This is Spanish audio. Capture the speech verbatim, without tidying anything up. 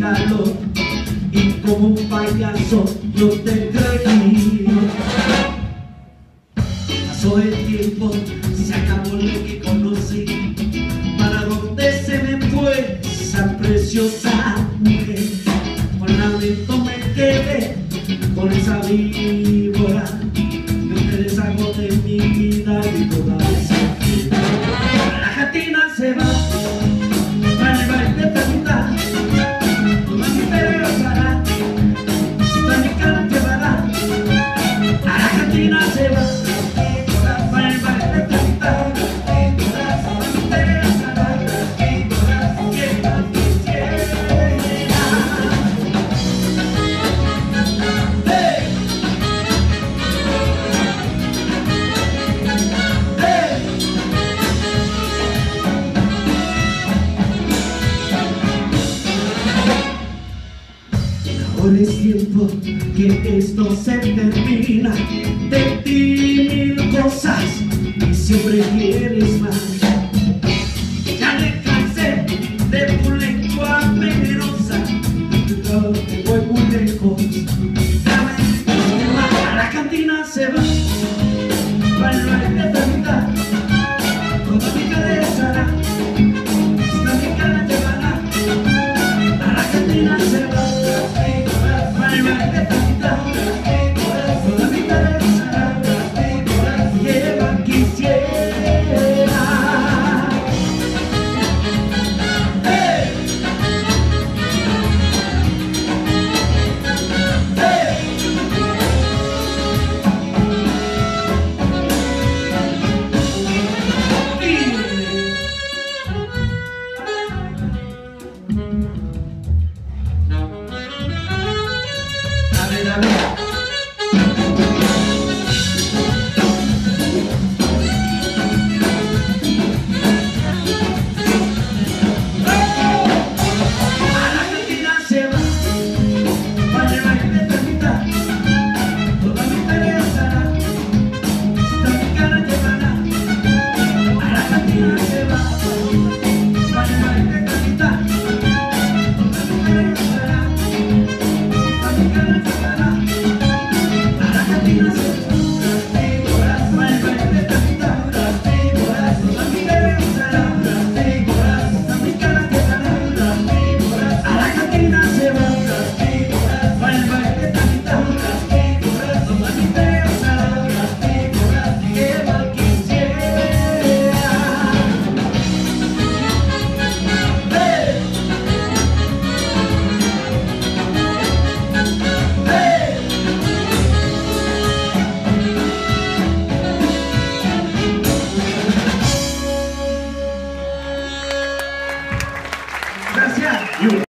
calor y como un payaso no te creí. Pasó el tiempo, se acabó lo que conocí. ¿Para dónde se me fue esa preciosa mujer? Con lamento me quedé con esa víbora. Yo te deshago de mi vida y toda esa vida. La Argentina se va para el baile preguntar. Toda mi pelo hará, toda mi cara llevará. La Argentina se va para el baile preguntar. Toda mi pelo hará, que más quisiera. Ahora es tiempo que esto se termina. De ti mil cosas y siempre quieres más. Ya me cansé de tu lengua venenosa. Yo te voy muy lejos. A la cantina se va para el baile de mitad. Toda mi cabeza hará, toda mi cara llevará. A la cantina se va. Gracias.